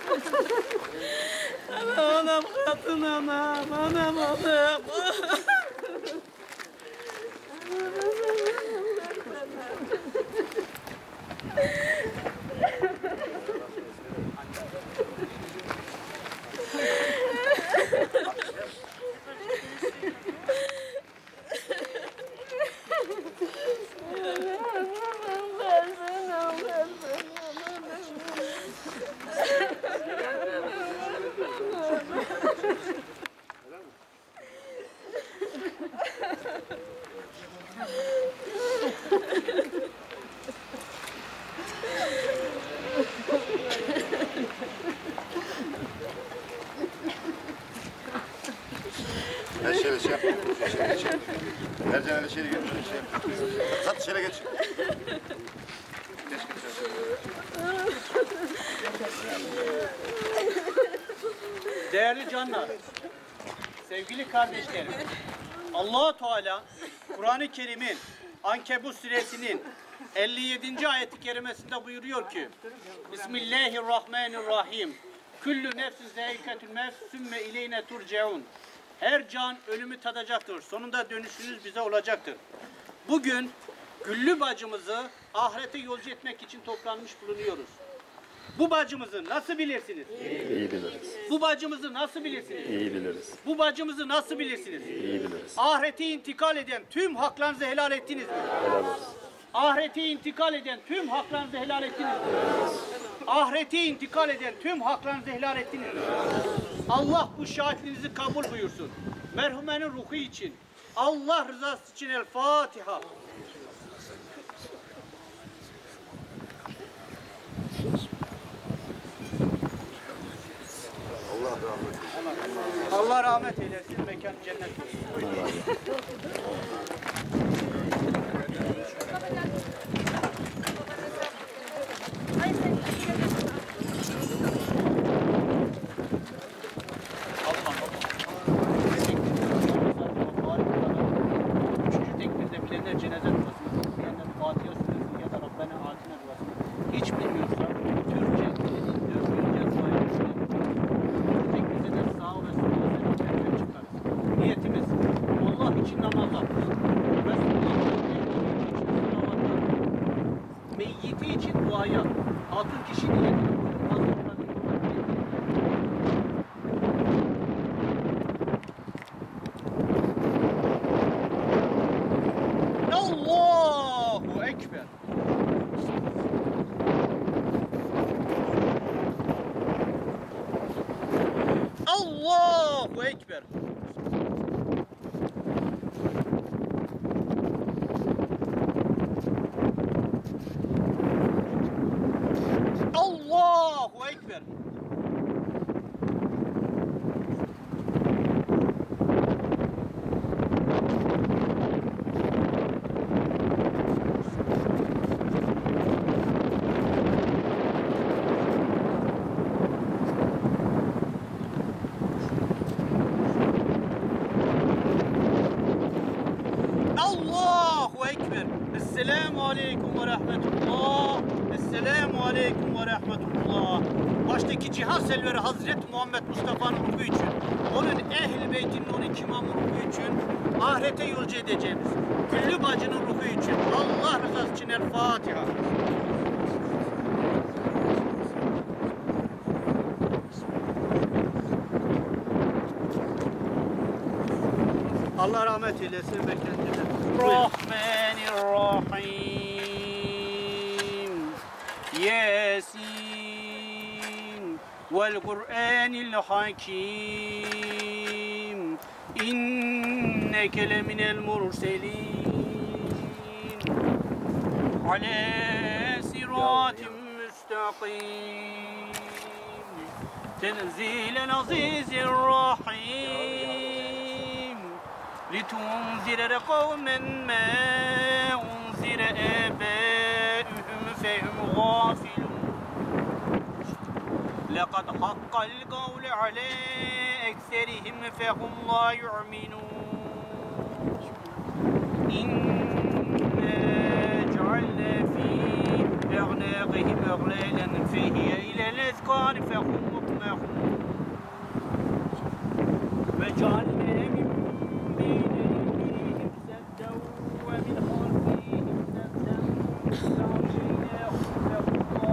Anam kadın anam, anam anam. Şöyle şey yap. Şöyle geç. Ercan öyle şöyle geç. Şey yap. Zat şöyle geç. Geç geç. Değerli canlar, sevgili kardeşlerim, Allah-u Teala Kur'an-ı Kerim'in Ankebut suresinin 57. ayet-i kerimesinde buyuruyor ki Bismillahirrahmanirrahim. Küllü nefsin zâiketül mevt sümme ileyne turceun. Her can ölümü tadacaktır. Sonunda dönüşünüz bize olacaktır. Bugün Güllü bacımızı ahirete yolcu etmek için toplanmış bulunuyoruz. Bu bacımızı nasıl bilirsiniz? İyi biliriz. Bu bacımızı nasıl bilirsiniz? İyi biliriz. Bu bacımızı nasıl bilirsiniz? İyi biliriz. Ahirete intikal eden tüm haklarınızı helal ettiniz mi? Helal olsun. Ahirete intikal eden tüm haklarınızı helal ettiniz mi? Ahirete intikal eden tüm haklarınızı helal ettiniz mi? Allah bu şahitliğinizi kabul buyursun. Merhumenin ruhu için, Allah rızası için El Fatiha. Allah rahmet eylesin, mekanı cennet olsun. Üçüncü tekbirde bilenler cenaze duasını, bilenler Fatiha suresini ya da Rabbena Atina duasını hiç bilmiyorsa Türkçe, dördüncü duayı düşünelim. Tekbirde de sağ ve sola sebeplerden çıkarız. Niyetimiz Allah için namazlar, Resulullah'ın meyyiti için duaya, altın kişi niyetini Allahu Ekber. Allahu Ekber. Allahu Ekber. Allahu Ekber. Esselamu Aleyküm ve Rahmetullah. Esselamu Aleyküm ve Rahmetullah. Baştaki cihan selveri Hazreti Muhammed Mustafa'nın ruhu için, onun ehl-i beytinin 12 imamı ruhu için, ahirete yolcu edeceğimiz Güllü bacının ruhu için, Allah rızası için El Fatiha. Allah rahmet eylesin ve kendine. Rahmanirrahim. Yasin. Vel Kur'anil Hakim. İnneke leminel murselin. Ala siratim müstakim. Tenzilel azizir rahim. لِتُنْزِرَ قَوْمًا مَا أُنْزِرَ آبَاؤُهُمْ فَهُمْ غَافِلُونَ لَقَدْ حَقَّ الْقَوْلُ عَلَى أَكْثَرِهِمْ فَهُمْ لَا يُؤْمِنُونَ إِنَّا جَعَلْنَا فِي أَعْنَاقِهِمْ أَغْلَالًا فَهِيَ إِلَى الأذقان فهم مقمحون وجعلنا من بين أيديهم سدا ومن خلفهم سدا فأغشيناهم فهم لا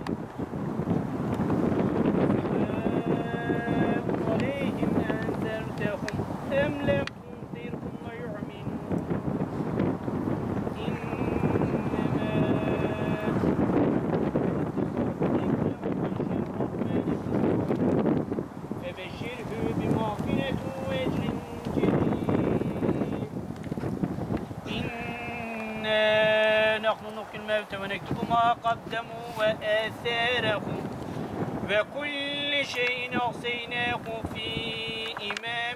يبصرون عليهم أنذرتهم أم لم تنذرهم لا يؤمنون فبشره بمغفرة وأجر جليل إنا نحن نحيي الموتى ونكتب ما قدموا وآثارهم وكل شيء أحصيناه في إمام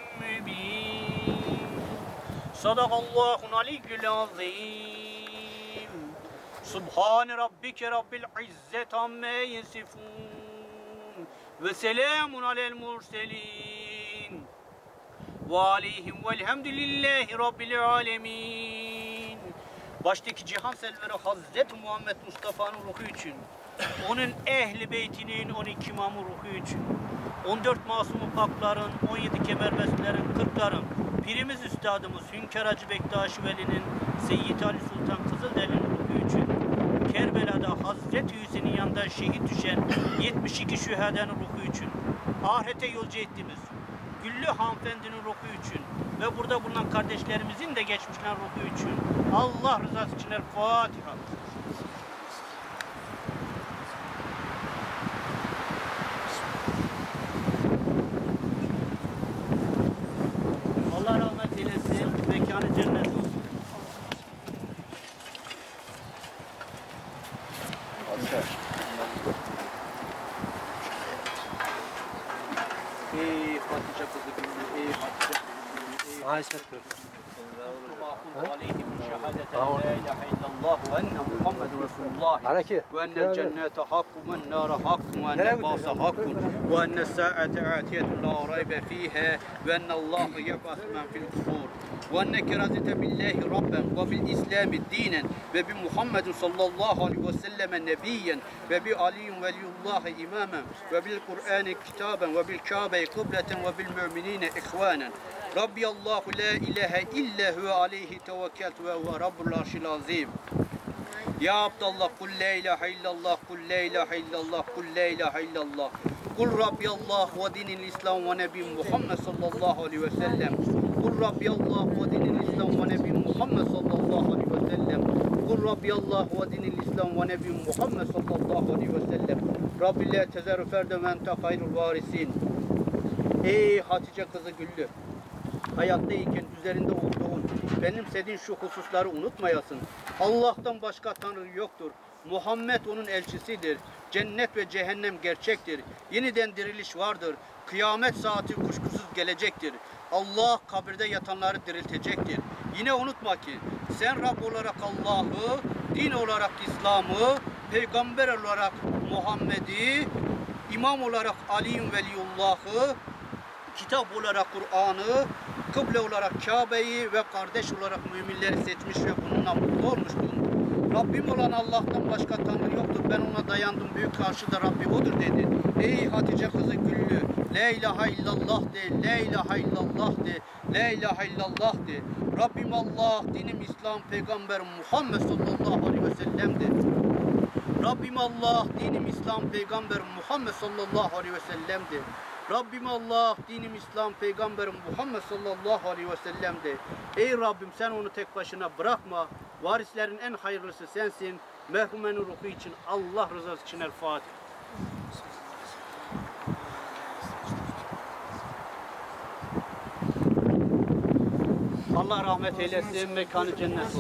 مبين صدق الله العلي العظيم سبحان ربك رب العزة عما يصفون وسلام على المرسلين وعليهم والحمد لله رب العالمين. Baştaki cihan selveri Hazreti Muhammed Mustafa'nın ruhu için, onun ehli beytinin 12 imamı ruhu için, 14 masum pakların, 17 kemerbestlerin, 40'ların, pirimiz üstadımız Hünkar Hacı Bektaş Veli'nin, Seyyid Ali Sultan Kızılderili'nin ruhu için, Kerbela'da Hazreti Hüseyin'in yanında şehit düşen 72 şühedanın ruhu için, ahirete yolcu ettiğimiz Güllü hanımefendinin ruhu için ve burada bulunan kardeşlerimizin de geçmişler ruhu için Allah rızası için el Fatiha. Allah rahmet eylesin, mekanı cennet olsun. Ey Hatice kızı Güllü, ey Hatice kızı Güllü, ey Hatice kızı Güllü. عليهم شهادة لا إله إلا الله وأن محمد رسول الله وأن الجنة حق والنار حق وأن البعث حق وأن الساعة آتية لا ريب فيها وأن الله يبعث من في القبور وأنك رضيت بالله ربا وبالإسلام دينا وبمحمد صلى الله عليه وسلم نبيا وبعلي ولي الله إماما وبالقرآن كتابا وبالكعبة قبلة وبالمؤمنين إخوانا ربي الله لا إله إلا هو عليه توكلت وهو رب العرش العظيم يا عبد الله قل لا إله إلا الله قل لا إله إلا الله قل لا إله إلا الله قل ربي الله ودين الإسلام ونبي محمد صلى الله عليه وسلم قل ربي الله ودين الإسلام ونبي محمد صلى الله عليه وسلم قل ربي الله ودين الإسلام ونبي محمد صلى الله عليه وسلم ربي لا تذر فردا وأنت خير الوارثين. Ey Hatice kızı Güllü, hayattayken üzerinde olduğun, benimsediğin şu hususları unutmayasın. Allah'tan başka Tanrı yoktur. Muhammed onun elçisidir. Cennet ve cehennem gerçektir. Yeniden diriliş vardır. Kıyamet saati kuşkusuz gelecektir. Allah kabirde yatanları diriltecektir. Yine unutma ki sen Rab olarak Allah'ı, din olarak İslam'ı, peygamber olarak Muhammed'i, imam olarak Ali'in Veliyullah'ı, kitap olarak Kur'an'ı, kıble olarak Kabe'yi ve kardeş olarak müminleri seçmiş ve bununla mutlu olmuştun. Rabbim olan Allah'tan başka Tanrı yoktur. Ben ona dayandım. Büyük karşıda Rabbi odur dedi. Ey Hatice kızı Güllü, La ilahe illallah de, La ilahe illallah de, La ilahe illallah de. Rabbim Allah, dinim İslam, Peygamberim Muhammed sallallahu aleyhi ve sellem'dir. Rabbim Allah, dinim İslam, Peygamberim Muhammed sallallahu aleyhi ve sellem'dir. Rabbim Allah, dinim İslam, Peygamberim Muhammed sallallahu aleyhi ve sellem'de. Ey Rabbim sen onu tek başına bırakma. Varislerin en hayırlısı sensin. Merhumenin ruhu için Allah rızası için el Fatiha. Allah rahmet eylesin, mekanı cennet olsun.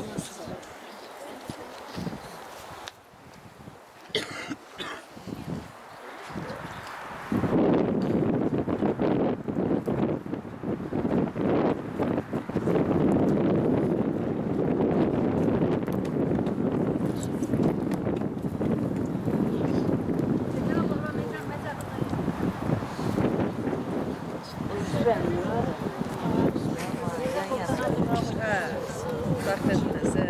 Fark etmez.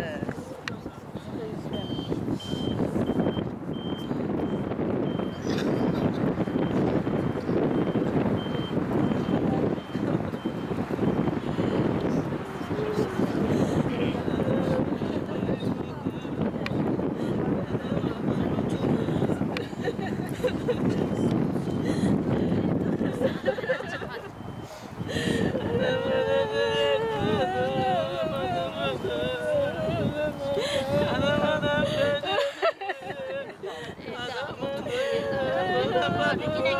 Yine